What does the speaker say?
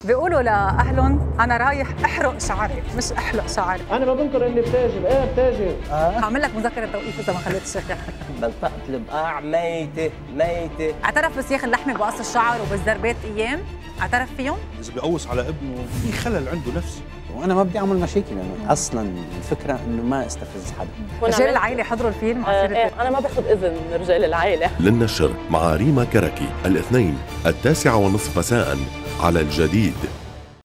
بيقولوا لأهلهم أنا رايح أحرق شعري مش أحلق شعري. أنا ما بنكر إني بتاجر، بتاجر. هعمل لك مذكرة توقيف إذا ما خليت الشيخ يحكي. منطقة البقاع ميتة ميتة. اعترف بسياخ اللحمة بقص الشعر وبالزربات أيام؟ اعترف فيهم؟ إذا بيقوص على ابنه في خلل عنده نفسي. وانا ما بدي اعمل مشاكل لانه اصلا الفكره انه ما استفز حدا. رجال العائله حضروا الفيلم على سيرة انا ما باخذ اذن من رجال العائله. للنشر مع ريما كركي الاثنين 9:30 مساء على الجديد.